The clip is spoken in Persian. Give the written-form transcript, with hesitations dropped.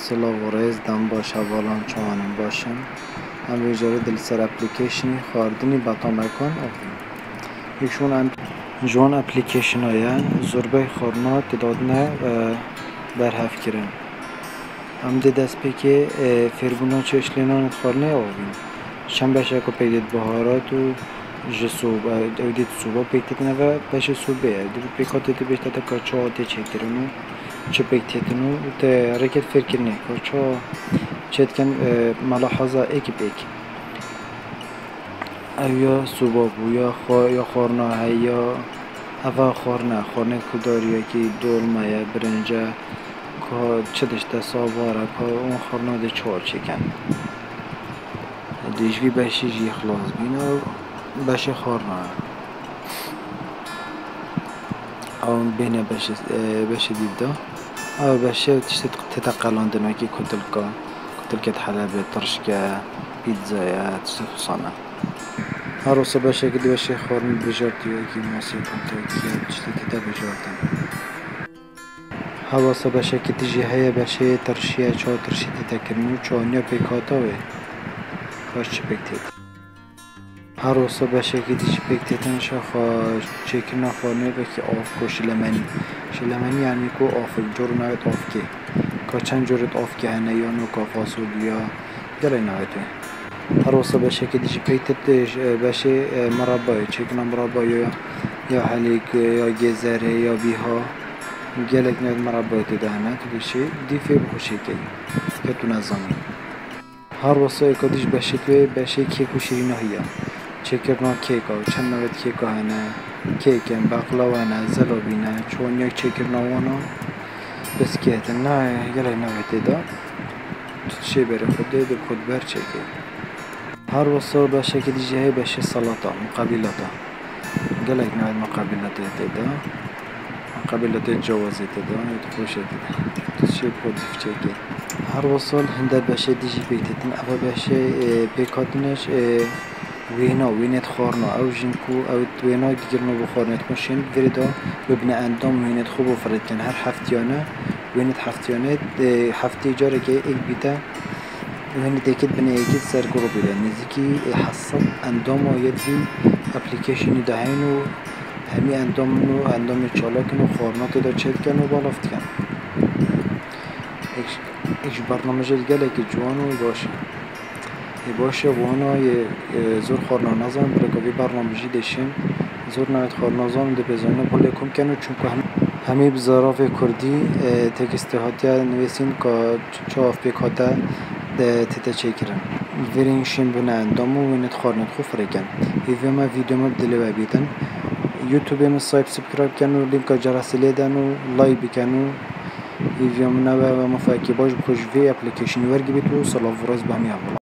سلاو و ریز دم باشه والان چوانم باشم هم ویجاره دل سر اپلیکیشنی خواردنی بطا مکان آفیم یکشون جوان اپلیکیشن های زربه خورنا تدادنه و برهف کرن هم ده دست پی فیربونا چشلینان خورنه آفیم شنبه شکو پیدید بهارات و جسوب اودید صوبا پیکتنه و بش صوبه دی پیکات دی بیشتر تا کارچه آتی چکرنو چه پیکتنو و حرکت فکر نه کارچه چت کن ملاحظه ایک بیک یا صوبا بو یا خورنا هی یا هوا خورنه کداریه کی دولمه یا برنجه که چه داشته سواره که اون خورنا دی چهار چکن دیجوی بشی جی خلاص بینه بشه خورنا اون بینه بشه دیده او بشه تشتت تتقلاندنه کی کتلکت حلبه ترشکه پیتزا تشتت خصانه هر روز بشه که بشه خورن بجارتی و کی ماسی کنتاکی تشتت تا بجارتن هوا بشه که تیجی های بشه ترشیه چه ترشیه تکرنو چانیا پیکاتاوه کاش چه پیکتید هر روز بشه که دیش پیکتن شخص چیکن نخوانه و که آف کو شلمنی یعنی کو آف جور نهایت آف که چند جورت آف که هنه یا نو که فاصولیا گله نهایته هر روز بشه که دیش پیکتت بشه مربای چیکن مربای یا حلیک یا گزره یا بیها گلک نهایت مربای تدهنه تو دیشه دی فی بخوشی که تو نظامی هر واسه کدیش بشه کیک و شیرینه هیا چکرنا کیک و چند نوید کیک هنه کیکن بقلاوه نه زلابی نه چون یک چکرنا وانا بس کیت نه گله نوید دا چه بره خود خود بر چکه هر واسه بشه که دیجه بشه سلاطه مقابلاته گله نوید مقابلاته دا مقابلات جوازی دا خوشه دا چه پودیف چکه هر وصل هنده بشه دیجی بیتتن اول بشه بیکاتنش وینت خورنا او جنکو او وینا دیگر نو بخورنت ماشین وریدا ببنه اندام وینت خوب و فرد کن هر هفتیانه وینت هفتیانه هفتی جاره که ایک بیته وینت ایکت بنه ایکت سرگرو بیده نزدیکی حسب اندام آید بی اپلیکیشنی دهینو همی اندام چالاکن و خورنات دا چید کن و بالافت کن ایش برنامه گله که جوانو باشه وانا زور خورنا نظام برکوی برنامه‌ای داشتیم زور نهایت خورنا نظام ده بزنه پول کم کنه چون که همه بزاراف کردی تکسته هاتیا نویسین که چاف بیکاته تته چکرن ورینشین بنا اندامو وینت خورنت خوب فرکن ایوما ویدیو مبدلی و بیتن یوتیوب ما سابسکرایب کنو لینک جرس لیدن و لایک بکنو ویدیو منو و مفاکی باش بخوش وی اپلیکیشنی ورگی بیتو سلاو ورز بهمی